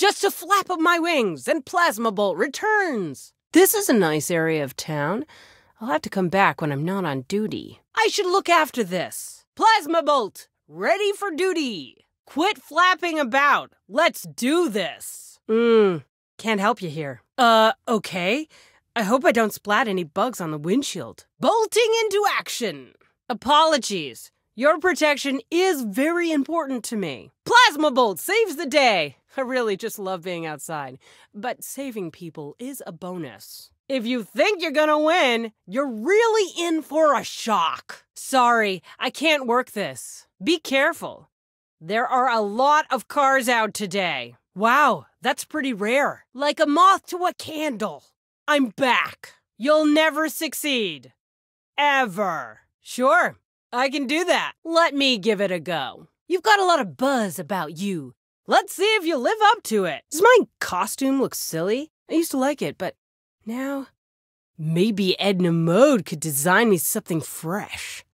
Just a flap of my wings and Plasmabolt returns. This is a nice area of town. I'll have to come back when I'm not on duty. I should look after this. Plasmabolt, ready for duty. Quit flapping about. Let's do this. Can't help you here. Okay. I hope I don't splat any bugs on the windshield. Bolting into action. Apologies. Your protection is very important to me. Plasmabolt saves the day. I really just love being outside. But saving people is a bonus. If you think you're gonna win, you're really in for a shock. Sorry, I can't work this. Be careful. There are a lot of cars out today. Wow, that's pretty rare. Like a moth to a candle. I'm back. You'll never succeed. Ever. Sure, I can do that. Let me give it a go. You've got a lot of buzz about you. Let's see if you live up to it. Does my costume look silly? I used to like it, but now maybe Edna Mode could design me something fresh.